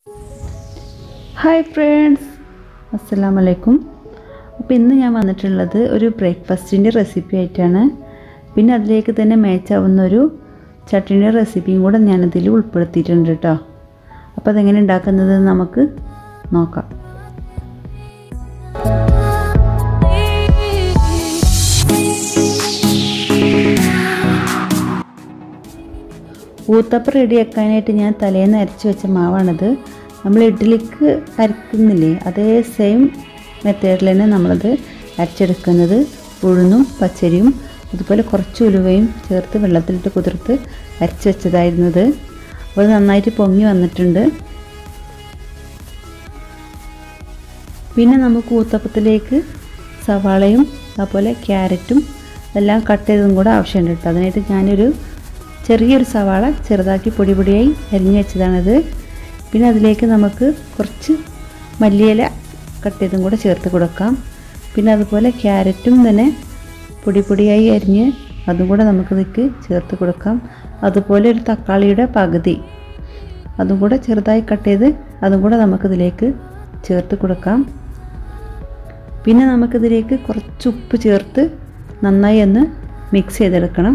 Hi friends, അസ്സലാമു അലൈക്കും. അപ്പോൾ ഇന്ന് ഞാൻ വന്നിട്ടുള്ളത് ഒരു ബ്രേക്ക്ഫാസ്റ്റിൻ്റെ റെസിപ്പി ആയിട്ടാണ്. പിന്നെ അതിലേക്ക് തന്നെ മാച്ചാവുന്നൊരു ചട്നിയുടെ റെസിപ്പിയും കൂടെ ഞാനതിൽ ഉൾപ്പെടുത്തിയിട്ടുണ്ട് കേട്ടോ. അപ്പോൾ അതെങ്ങനെ ഉണ്ടാക്കുന്നത് നമുക്ക് നോക്കാം. ഊത്തപ്പം റെഡിയാക്കാനായിട്ട് ഞാൻ തലേന്ന് അരച്ച് വെച്ച മാവാണിത്. നമ്മൾ ഇഡ്ഡലിക്ക് അരക്കുന്നില്ലേ, അതേ സെയിം മെത്തേഡിൽ തന്നെ നമ്മളത് അരച്ചെടുക്കുന്നത്. ഉഴുന്നും പച്ചരിയും അതുപോലെ കുറച്ച് ഉലുവയും ചേർത്ത് വെള്ളത്തിലിട്ട് കുതിർത്ത് അരച്ച് വെച്ചതായിരുന്നത്. അപ്പോൾ നന്നായിട്ട് പൊങ്ങി വന്നിട്ടുണ്ട്. പിന്നെ നമുക്ക് ഊത്തപ്പത്തിലേക്ക് സവാളയും അതുപോലെ ക്യാരറ്റും എല്ലാം കട്ട് ചെയ്തതും കൂടെ ആവശ്യമുണ്ട് കേട്ടോ. അതിനായിട്ട് ഞാനൊരു ചെറിയൊരു സവാള ചെറുതാക്കി പൊടി പൊടിയായി അരിഞ്ഞ് വെച്ചതാണിത്. പിന്നെ അതിലേക്ക് നമുക്ക് കുറച്ച് മല്ലിയില കട്ട് ചെയ്തും കൂടെ ചേർത്ത് കൊടുക്കാം. പിന്നെ അതുപോലെ ക്യാരറ്റും തന്നെ പൊടി പൊടിയായി അരിഞ്ഞ് അതും കൂടെ നമുക്കിതിലേക്ക് ചേർത്ത് കൊടുക്കാം. അതുപോലെ ഒരു തക്കാളിയുടെ പകുതി അതും കൂടെ ചെറുതായി കട്ട് ചെയ്ത് അതും കൂടെ നമുക്കിതിലേക്ക് ചേർത്ത് കൊടുക്കാം. പിന്നെ നമുക്കിതിലേക്ക് കുറച്ച് ഉപ്പ് ചേർത്ത് നന്നായി ഒന്ന് മിക്സ് ചെയ്തെടുക്കണം.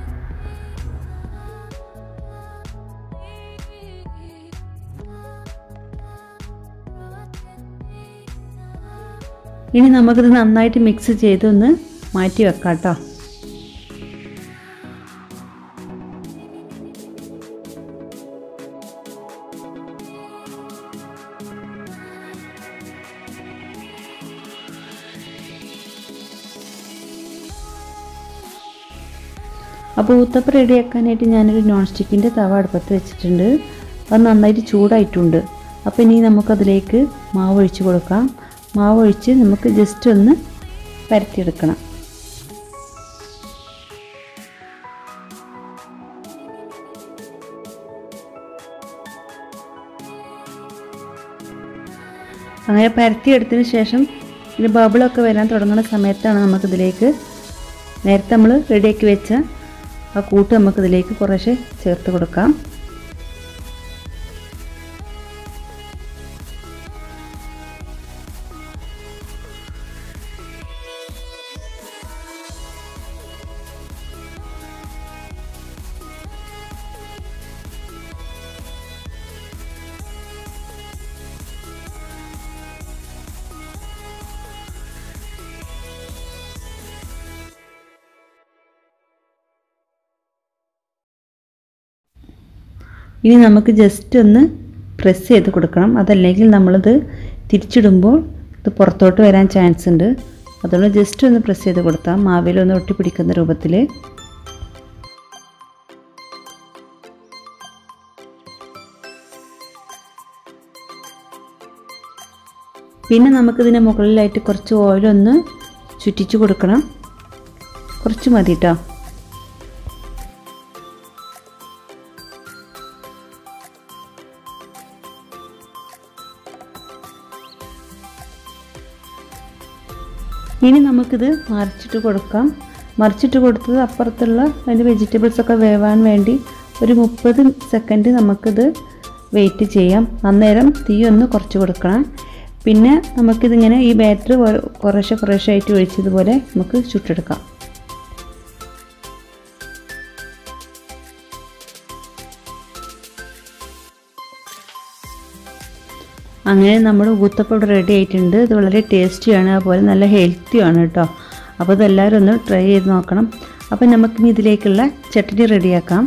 ഇനി നമുക്കിത് നന്നായിട്ട് മിക്സ് ചെയ്തൊന്ന് മാറ്റി വെക്കാം കേട്ടോ. അപ്പോൾ ഊത്തപ്പം റെഡിയാക്കാനായിട്ട് ഞാനൊരു നോൺ സ്റ്റിക്കിൻ്റെ തവ അടുപ്പത്ത് വെച്ചിട്ടുണ്ട്. അത് നന്നായിട്ട് ചൂടായിട്ടുണ്ട്. അപ്പോൾ ഇനി നമുക്കതിലേക്ക് മാവ് ഒഴിച്ച് കൊടുക്കാം. മാവ് ഒഴിച്ച് നമുക്ക് ജസ്റ്റ് ഒന്ന് പരത്തിയെടുക്കണം. അങ്ങനെ പരത്തിയെടുത്തതിന് ശേഷം ഇത് ബബിളൊക്കെ വരാൻ തുടങ്ങുന്ന സമയത്താണ് നമുക്കിതിലേക്ക് നേരത്തെ നമ്മൾ റെഡിയാക്കി വെച്ച ആ കൂട്ട് നമുക്കിതിലേക്ക് കുറേശ്ശെ ചേർത്ത് കൊടുക്കാം. ഇനി നമുക്ക് ജസ്റ്റ് ഒന്ന് പ്രസ് ചെയ്ത് കൊടുക്കണം. അതല്ലെങ്കിൽ നമ്മളിത് തിരിച്ചിടുമ്പോൾ ഇത് പുറത്തോട്ട് വരാൻ ചാൻസ് ഉണ്ട്. അതുകൊണ്ട് ജസ്റ്റ് ഒന്ന് പ്രസ് ചെയ്ത് കൊടുത്താൽ മാവിലൊന്ന് ഒട്ടിപ്പിടിക്കുന്ന രൂപത്തിൽ. പിന്നെ നമുക്കിതിന് മുകളിലായിട്ട് കുറച്ച് ഓയിലൊന്ന് ചുറ്റിച്ച് കൊടുക്കണം. കുറച്ച് മതി കേട്ടോ. ഇനി നമുക്കിത് മറിച്ചിട്ട് കൊടുക്കാം. മറിച്ചിട്ട് കൊടുത്തത് അപ്പുറത്തുള്ള അതിൻ്റെ വെജിറ്റബിൾസൊക്കെ വേവാൻ വേണ്ടി ഒരു 30 സെക്കൻഡ് നമുക്കിത് വെയിറ്റ് ചെയ്യാം. അന്നേരം തീ ഒന്ന് കുറച്ച് കൊടുക്കണം. പിന്നെ നമുക്കിതിങ്ങനെ ഈ ബാറ്റർ കുറേശ്ശെ ആയിട്ട് ഒഴിച്ചതുപോലെ നമുക്ക് ചുട്ടെടുക്കാം. അങ്ങനെ നമ്മുടെ ഊത്തപ്പം ഇവിടെ റെഡി ആയിട്ടുണ്ട്. ഇത് വളരെ ടേസ്റ്റിയാണ്, അതുപോലെ നല്ല ഹെൽത്തിയാണ് കേട്ടോ. അപ്പോൾ ഇതെല്ലാവരും ഒന്ന് ട്രൈ ചെയ്ത് നോക്കണം. അപ്പോൾ നമുക്കിനി ഇതിലേക്കുള്ള ചട്നി റെഡിയാക്കാം.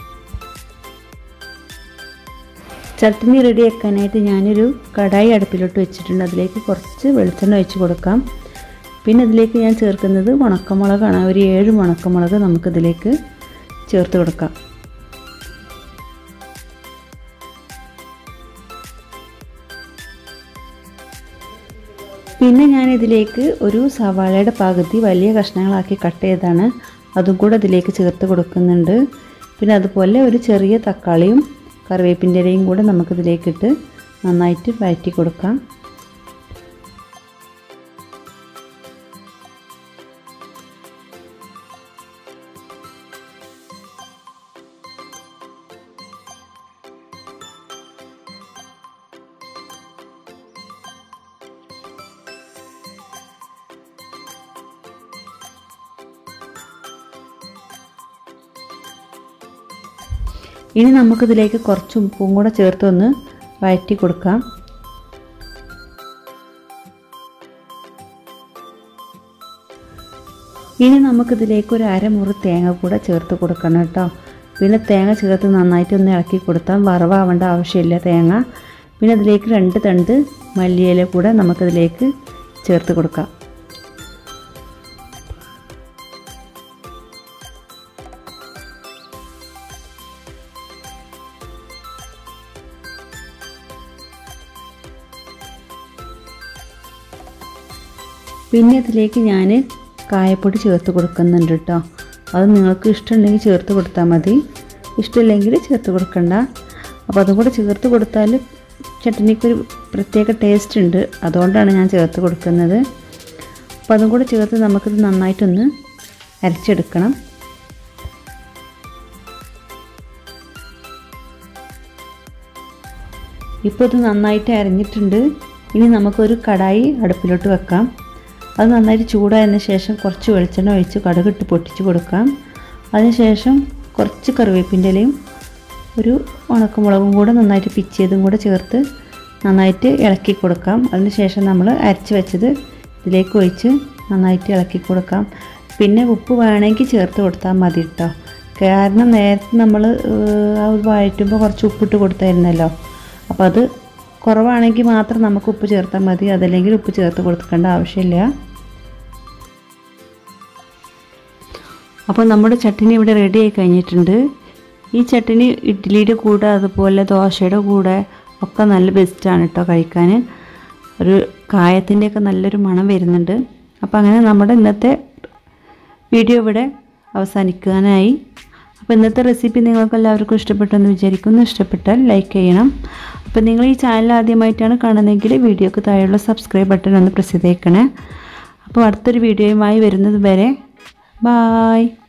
ചട്നി റെഡിയാക്കാനായിട്ട് ഞാനൊരു കടായി അടുപ്പിലോട്ട് വെച്ചിട്ടുണ്ട്. അതിലേക്ക് കുറച്ച് വെളിച്ചെണ്ണ ഒഴിച്ച് കൊടുക്കാം. പിന്നെ ഇതിലേക്ക് ഞാൻ ചേർക്കുന്നത് ഉണക്കമുളകാണ്. ഒരു 7 ഉണക്കമുളക് നമുക്കിതിലേക്ക് ചേർത്ത് കൊടുക്കാം. പിന്നെ ഞാനിതിലേക്ക് ഒരു സവാളയുടെ പകുതി വലിയ കഷ്ണങ്ങളാക്കി കട്ട് ചെയ്താണ്, അതും കൂടെ ഇതിലേക്ക് ചേർത്ത് കൊടുക്കുന്നുണ്ട്. പിന്നെ അതുപോലെ ഒരു ചെറിയ തക്കാളിയും കറിവേപ്പിൻ്റെ ഇലയും കൂടെ നമുക്കിതിലേക്കിട്ട് നന്നായിട്ട് വഴറ്റി കൊടുക്കാം. ഇനി നമുക്കിതിലേക്ക് കുറച്ച് ഉപ്പും കൂടെ ചേർത്തൊന്ന് വഴറ്റി കൊടുക്കാം. ഇനി നമുക്കിതിലേക്ക് ഒരു അരമുറി തേങ്ങ കൂടെ ചേർത്ത് കൊടുക്കണം കേട്ടോ. പിന്നെ തേങ്ങ ചേർത്ത് നന്നായിട്ടൊന്ന് ഇളക്കി കൊടുത്താൽ വറവാവേണ്ട ആവശ്യമില്ല തേങ്ങ. പിന്നെ അതിലേക്ക് 2 തണ്ട് മല്ലിയില കൂടെ നമുക്കിതിലേക്ക് ചേർത്ത് കൊടുക്കാം. പിന്നെ ഇതിലേക്ക് ഞാൻ കായപ്പൊടി ചേർത്ത് കൊടുക്കുന്നുണ്ട് കേട്ടോ. അത് നിങ്ങൾക്ക് ഇഷ്ടമുണ്ടെങ്കിൽ ചേർത്ത് കൊടുത്താൽ മതി, ഇഷ്ടമില്ലെങ്കിൽ ചേർത്ത് കൊടുക്കണ്ട. അപ്പോൾ അതും കൂടെ ചേർത്ത് കൊടുത്താൽ ചട്നിക്കൊരു പ്രത്യേക ടേസ്റ്റ് ഉണ്ട്, അതുകൊണ്ടാണ് ഞാൻ ചേർത്ത് കൊടുക്കുന്നത്. അപ്പോൾ അതും കൂടെ ചേർത്ത് നമുക്കിത് നന്നായിട്ടൊന്ന് അരച്ചെടുക്കണം. ഇപ്പോൾ ഇത് നന്നായിട്ട് അരഞ്ഞിട്ടുണ്ട്. ഇനി നമുക്കൊരു കടായി അടുപ്പിലോട്ട് വെക്കാം. അത് നന്നായിട്ട് ചൂടായതിന് ശേഷം കുറച്ച് വെളിച്ചെണ്ണ ഒഴിച്ച് കടുകിട്ട് പൊട്ടിച്ച് കൊടുക്കാം. അതിനുശേഷം കുറച്ച് കറിവേപ്പിൻ്റെ ഇലയും ഒരു ഉണക്കമുളകും കൂടെ നന്നായിട്ട് പിച്ചിയതും കൂടെ ചേർത്ത് നന്നായിട്ട് ഇളക്കി കൊടുക്കാം. അതിനുശേഷം നമ്മൾ അരച്ച് വെച്ചത് ഇതിലേക്ക് ഒഴിച്ച് നന്നായിട്ട് ഇളക്കി കൊടുക്കാം. പിന്നെ ഉപ്പ് വേണമെങ്കിൽ ചേർത്ത് കൊടുത്താൽ മതി കേട്ടോ. കാരണം നേരത്തെ നമ്മൾ വഴറ്റുമ്പോൾ കുറച്ച് ഉപ്പിട്ട് കൊടുത്തായിരുന്നല്ലോ. അപ്പോൾ അത് കുറവാണെങ്കിൽ മാത്രം നമുക്ക് ഉപ്പ് ചേർത്താൽ മതി, അതല്ലെങ്കിൽ ഉപ്പ് ചേർത്ത് കൊടുക്കേണ്ട ആവശ്യമില്ല. അപ്പോൾ നമ്മുടെ ചട്നി ഇവിടെ റെഡി ആയി കഴിഞ്ഞിട്ടുണ്ട്. ഈ ചട്നി ഇഡ്ഡലിയുടെ കൂടെ അതുപോലെ ദോശയുടെ കൂടെ ഒക്കെ നല്ല ബെസ്റ്റാണ് കേട്ടോ കഴിക്കാൻ. ഒരു കായത്തിൻ്റെയൊക്കെ നല്ലൊരു മണം വരുന്നുണ്ട്. അപ്പോൾ അങ്ങനെ നമ്മുടെ ഇന്നത്തെ വീഡിയോ ഇവിടെ അവസാനിക്കാനായി. അപ്പോൾ ഇന്നത്തെ റെസിപ്പി നിങ്ങൾക്ക് എല്ലാവർക്കും ഇഷ്ടപ്പെട്ടെന്ന് വിചാരിക്കുന്നു. ഇഷ്ടപ്പെട്ടാൽ ലൈക്ക് ചെയ്യണം. അപ്പോൾ നിങ്ങൾ ഈ ചാനൽ ആദ്യമായിട്ടാണ് കാണുന്നതെങ്കിൽ വീഡിയോക്ക് താഴെയുള്ള സബ്സ്ക്രൈബ് ബട്ടൺ ഒന്ന് പ്രസ് ചെയ്തേക്കണേ. അപ്പോൾ അടുത്തൊരു വീഡിയോയുമായി വരുന്നത് വരെ ബായ്.